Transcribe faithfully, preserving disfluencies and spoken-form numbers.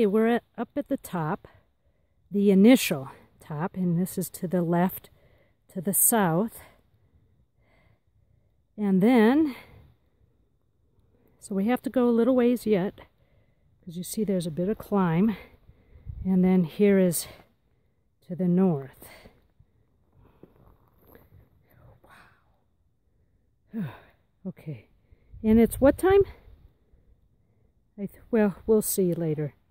Okay, we're at, up at the top, the initial top, and this is to the left, to the south. And then, so we have to go a little ways yet, because you see there's a bit of climb. And then here is to the north. Wow. Okay. And it's what time? I th well, we'll see later.